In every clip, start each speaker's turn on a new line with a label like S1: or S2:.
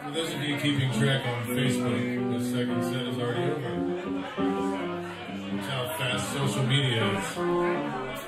S1: For those of you keeping track on Facebook, the second set is already over. That's how fast social media is.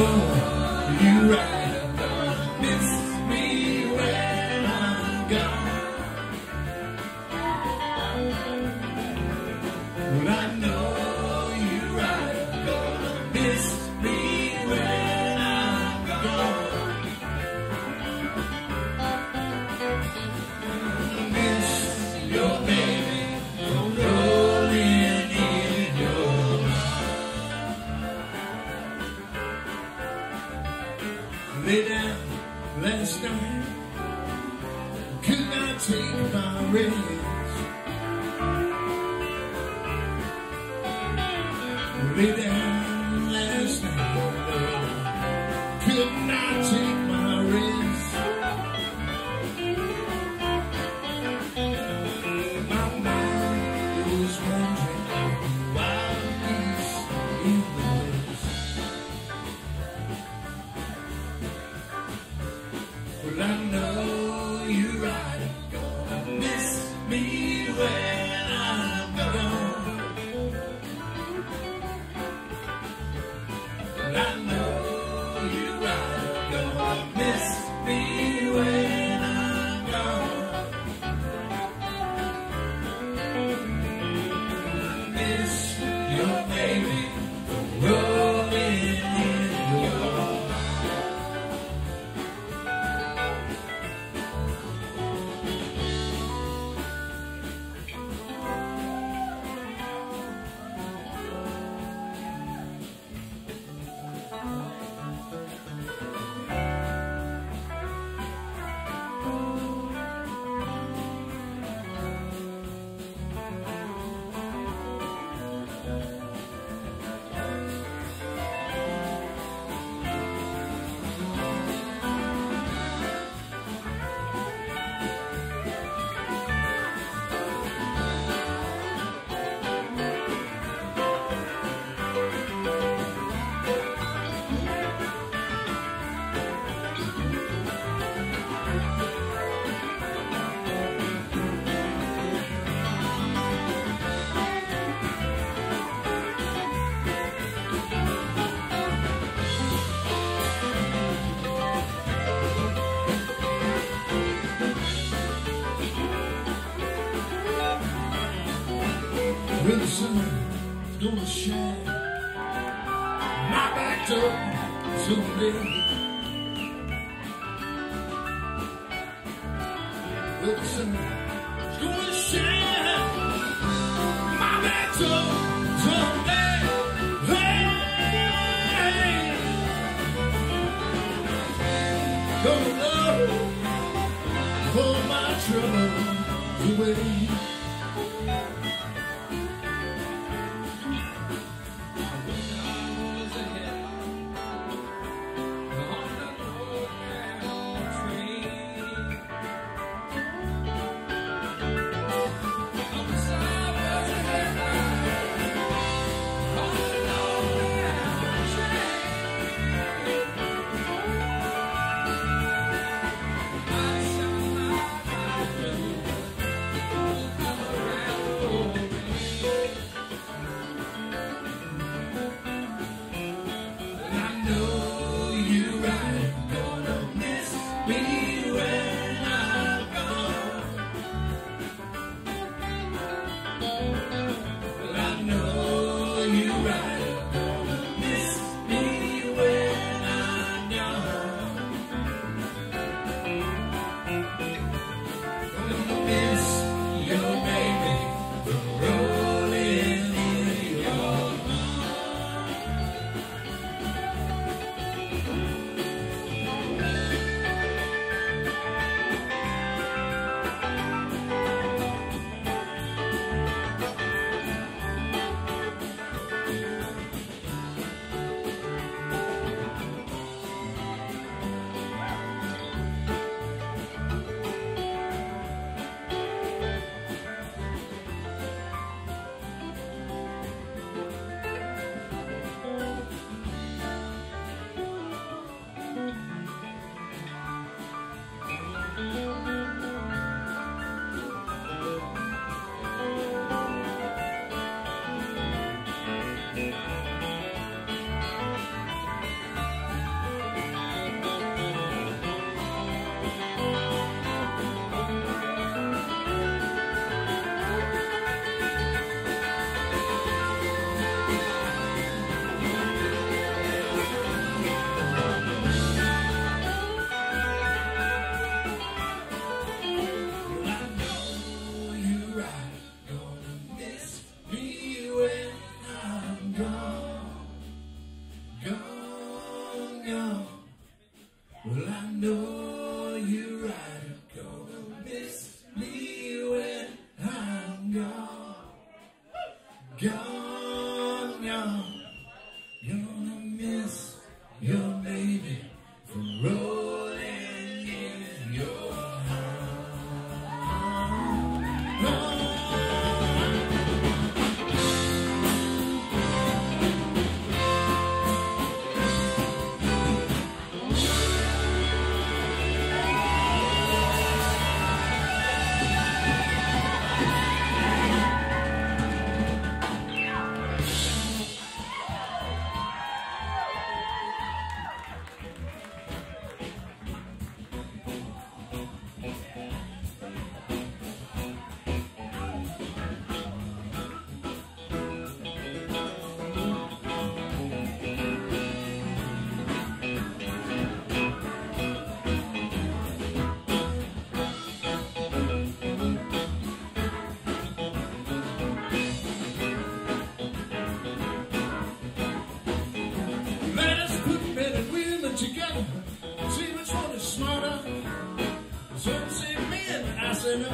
S1: know you're right. Miss me when I'm gone. Well, I know you're right. Gonna miss me when I'm gone. Miss your baby, rolling in your arms. Lay down last night, could not take my rest. Lay down last night, Lord, could not take my rest. My mind was wandering on wild geese in the west. Well, I know you're right, gonna miss me when I'm gone. Well, I know you're right, gonna miss me when I'm gone. Miss your baby, rolling in your arms. Well, the sun's gonna shine my back door someday. Well, the sun's gonna shine my back door someday. Hey, gonna love all my troubles away.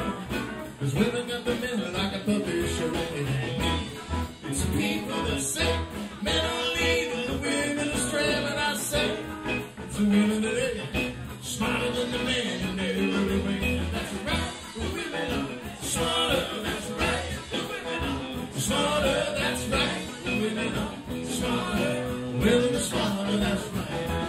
S1: Cause women got the men like a puppet show. It's people that say men are leading, the women are straight, but I say it's the women today smarter than the men, and they really win. That's right, the women are smarter. That's right, the women are smarter. That's right, the women are smarter. Women are smarter. That's right.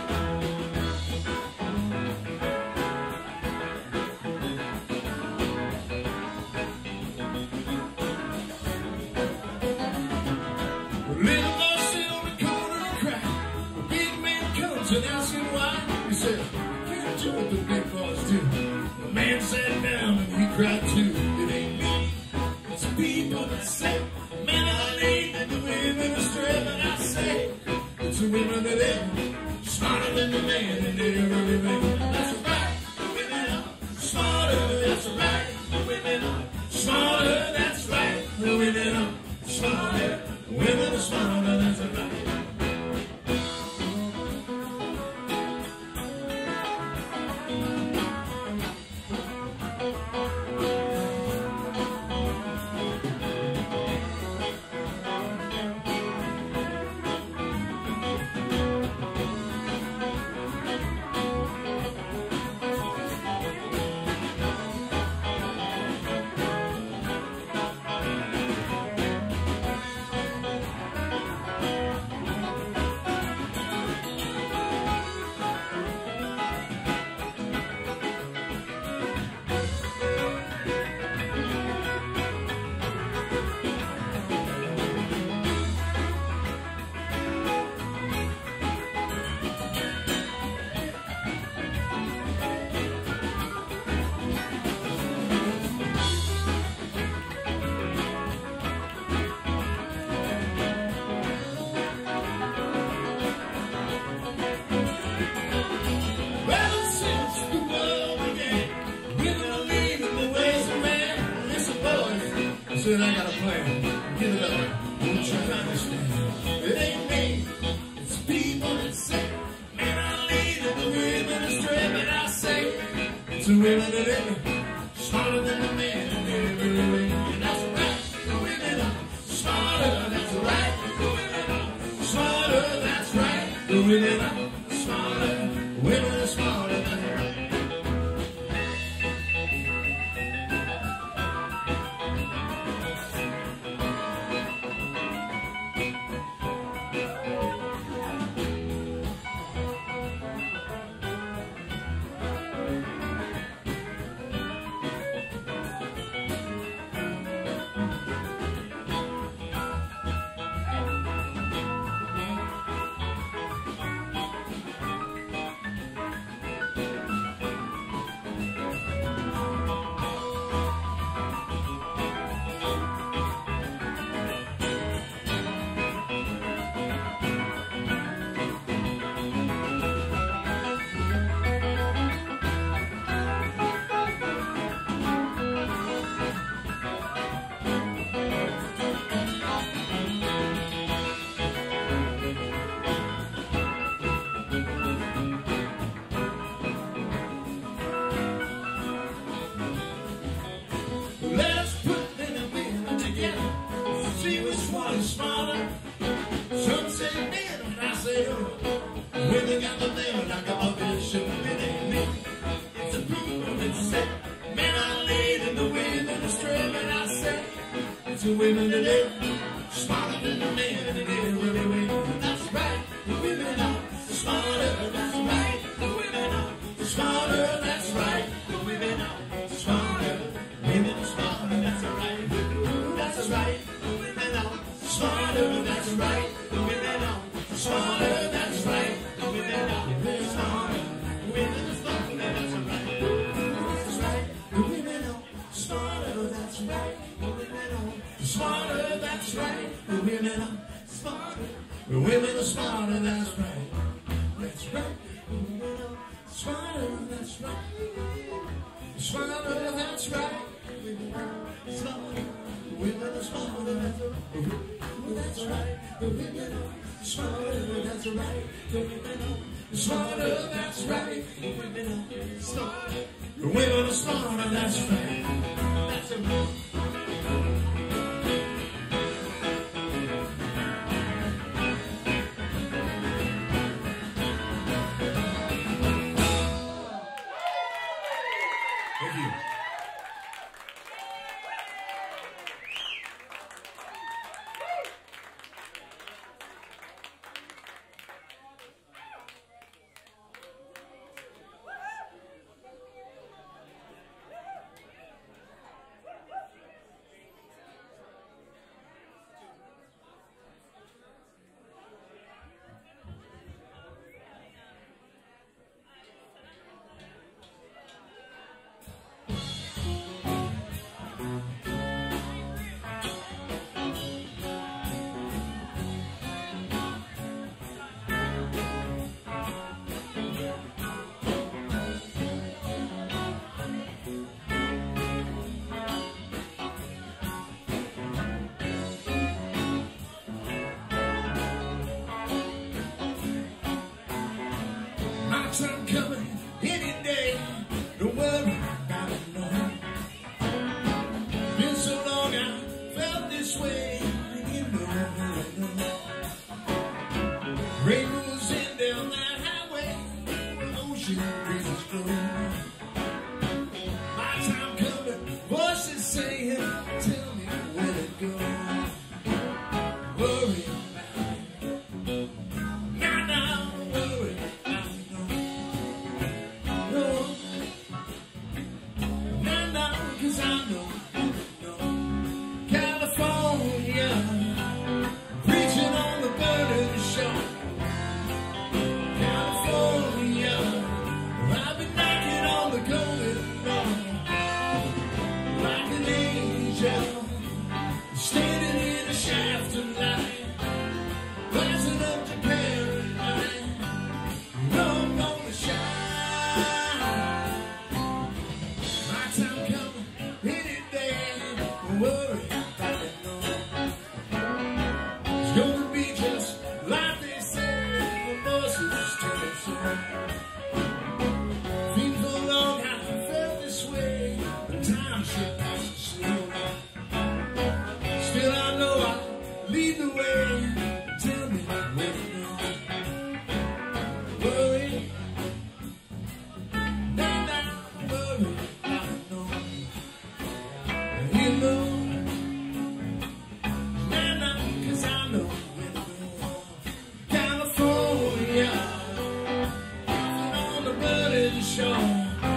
S1: Little boy sit on the corner and cry. The big man comes and asks him why. He said, can't do what the big boys do. The man sat down and he cried too. It ain't me, it's people that say men are leading, the women are straight. But I say it's the women that ain't smarter than the man, and they really make. That's right, the women are smarter. That's right, the women are smarter. That's right, the women are smarter. Women are smarter, that's right. Said I got a plan, give it up, don't you understand? It ain't me, it's people that say men are leading, the women are straight. But I say it's the women that ain't smarter than the men, and they really win. And that's right, the women are smarter. That's right, the women are smarter. That's right, the women are smarter. Women are smarter. That's right. See which one is smarter. Some say men, and I say women got the men like a puppet show. It ain't me, it's the people that say men are leading, the women are straight. And I say it's the women today smarter than the men, and they really win. That's right, the women are smarter. That's right, the women are smarter. That's right, the women are smarter. Women are smarter. That's right. That's right. Smarter, that's right. The women are smarter, that's right. The women are smarter. Women are smarter, that's right. That's right. The women are smarter, that's right. The women are smarter, that's right. The women are smarter. The women are smarter, that's right. That's right. The women are smarter, that's right. Smarter, that's right. The women are smarter. Women are smarter, that's right. That's right. The women are smarter, that's right. The women are smarter, that's right. The women are smarter. The women are smarter, that's right. time coming any day. Don't worry about it, no. Been so long I felt this way. You know. Rainbows in down that highway where ocean breezes blow. My time coming, voices saying, tell me where to go. Worry about it. Now, worry about it, no. Now, 'cause I know, California, preaching on the burning shore. California, I've been knocking on the golden door. Like an angel, standing in a shaft of light, rising up to paradise. I'm gonna shine. My time coming any day. Don't worry about it, no. It's gonna be just like they said. The voices tell us so. Been so long I felt this way. The time should pass slowly. Still I know I'll lead the way. Tell me where to go. Worry. Now, worry. I know. You know. Now, 'cause I know where to go. California, on the burning shore.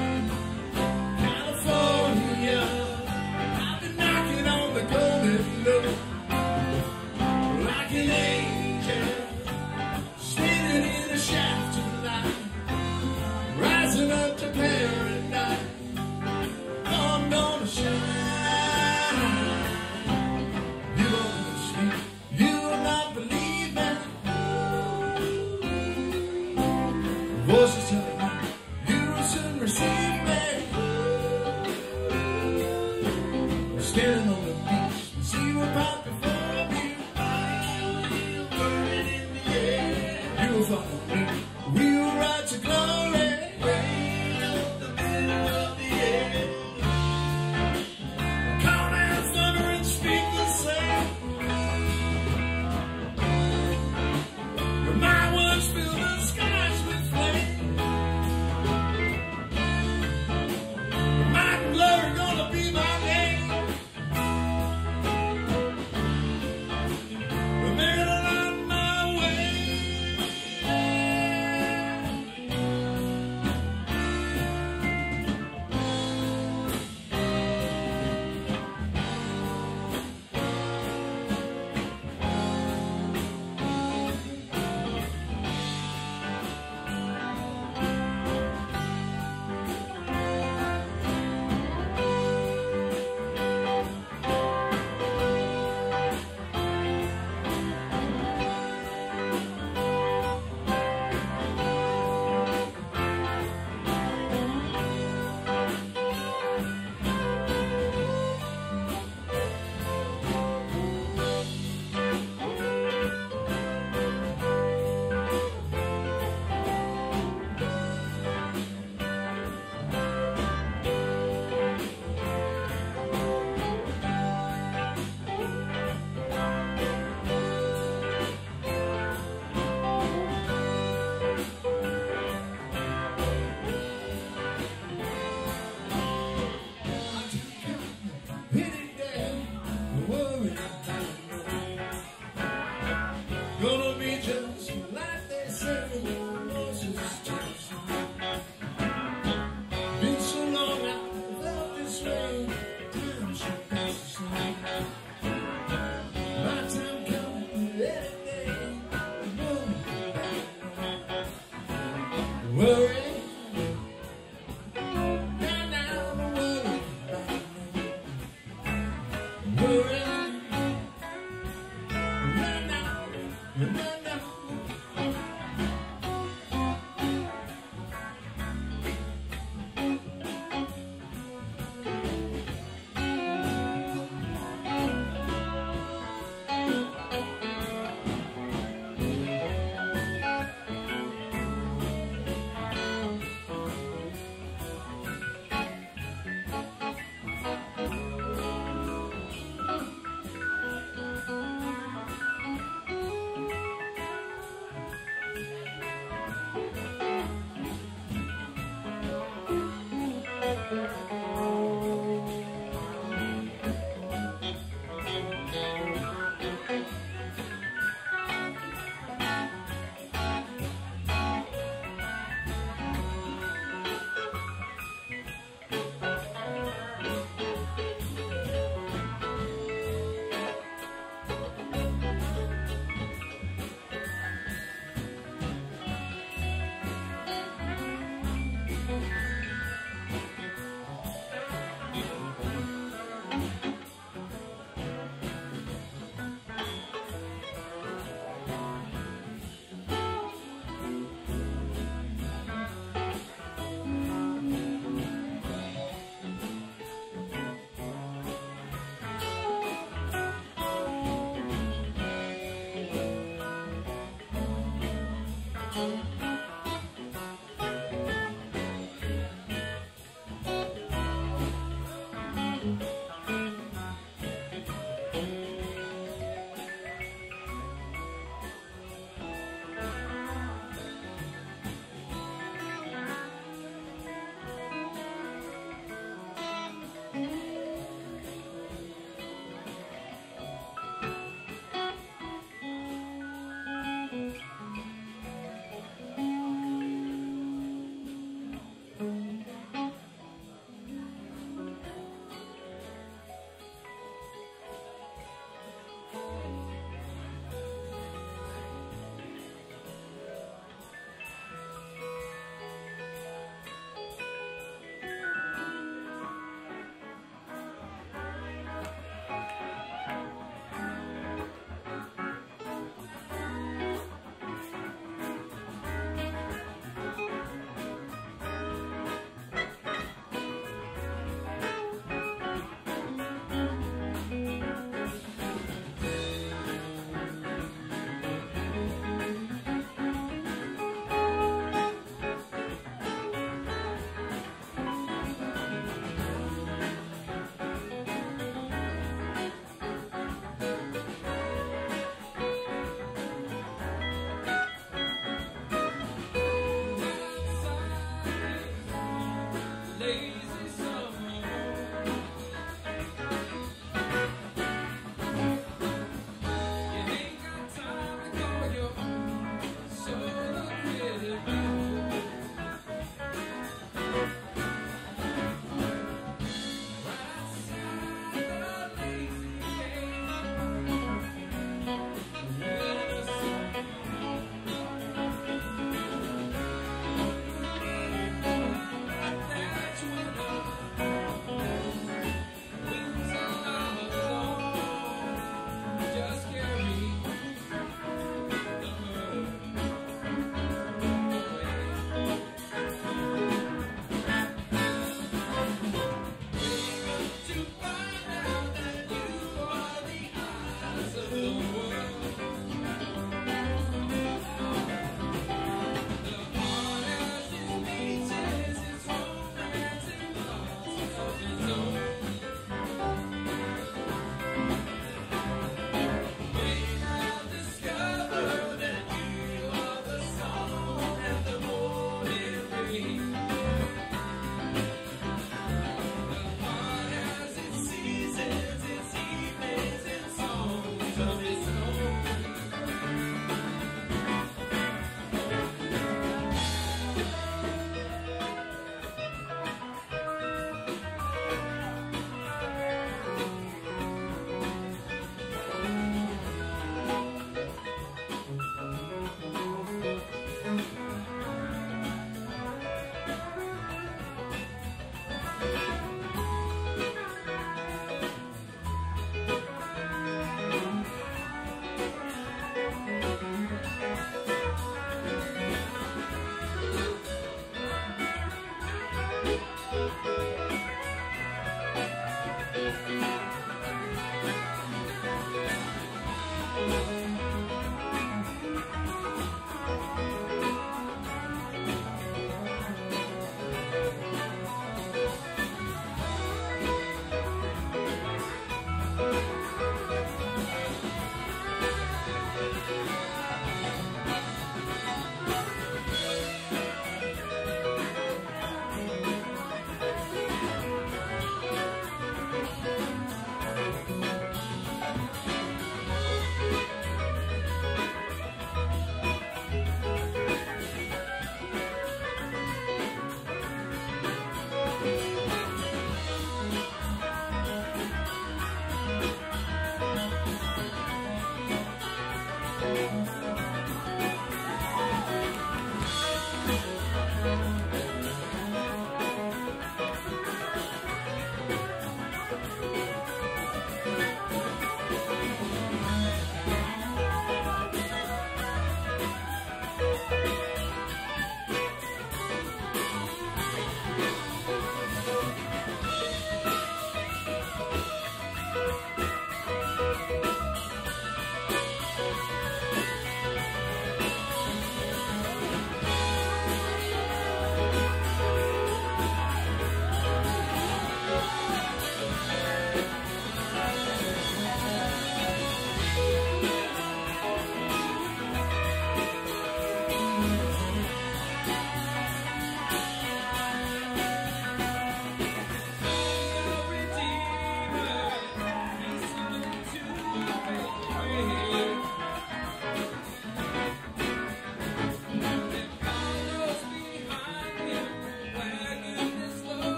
S1: California, I've been knocking on the golden door. Like an angel, standing in a shaft of light, rising up to paradise. I'm gonna shine. You're gonna see, you will not believe me. Voices telling me, you will soon receive me. Standing on the beach, see what pop before me. Burning in the air, you will follow me. We will ride to glory. Rain up the middle of the air. Call down thunder and speak the same. My words fill the skies with flame. Might and glory gonna be my name. We're making it on my way. Gonna be just like they say. Voices tell us so. Been so long I felt this way. Time should pass the same. My time coming every day. Worry. Now, worry about it. Worry.